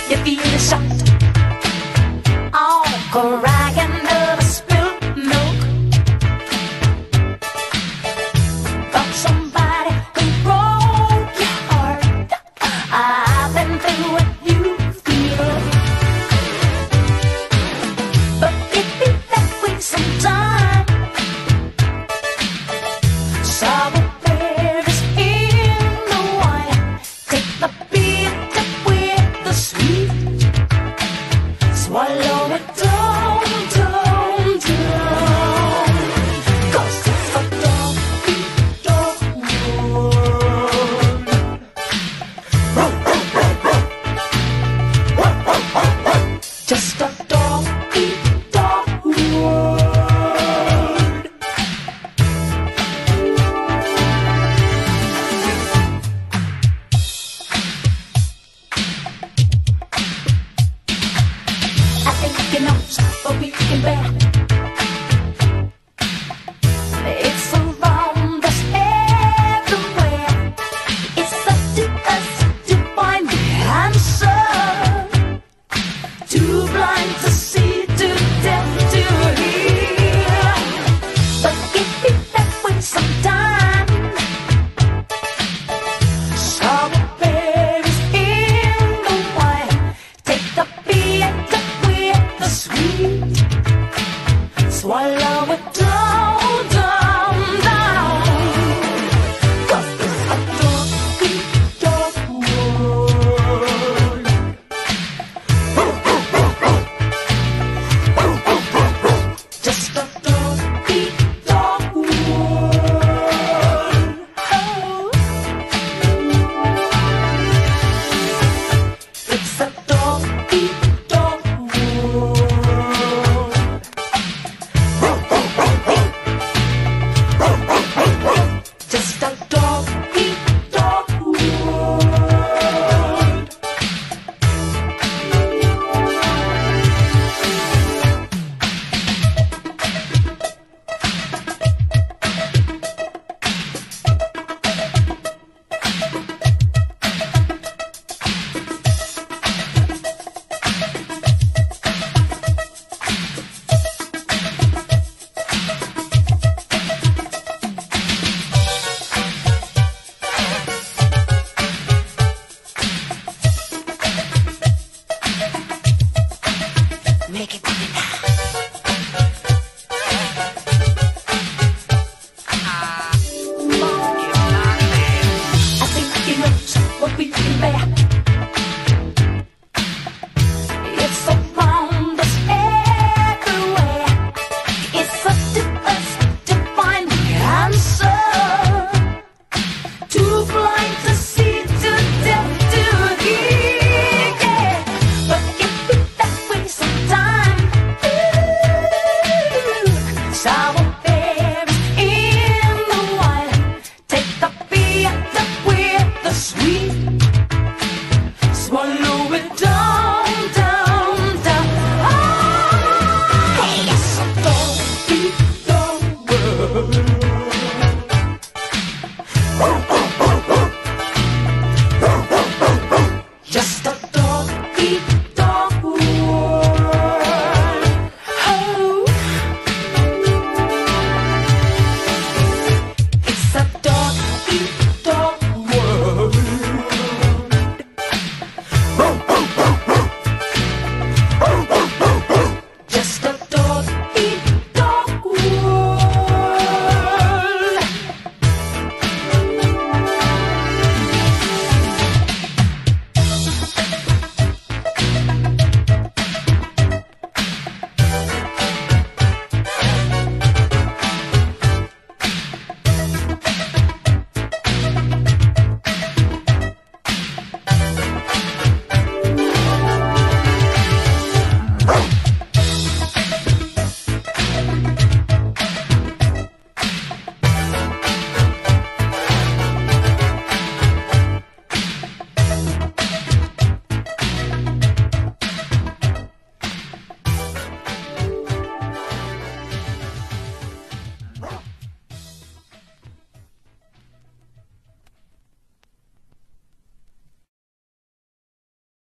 you feel the shock. Oh, crying under the spilled milk. From somebody who broke your heart. I've been through what you feel. But it be that way sometime. Sour berries in the wine. Take the bitter with the sweet. Swallow it down, down, down. 'Cause it's a dog eat dog world. Just a dog eat dog world. I think you know what we can bear. It's around us everywhere. It's up to us to find the answer. Too blind to see, too deaf to hear. But it be that way sometime. Sour berries in the wine. Take the bitter with the sweet. Swallow it down, down, down. 'Cause it's a dog eat dog world. Just a dog eat dog world. It's a dog eat dog world. Just a dog eat dog world. Make it big now. I think you know what we can bear.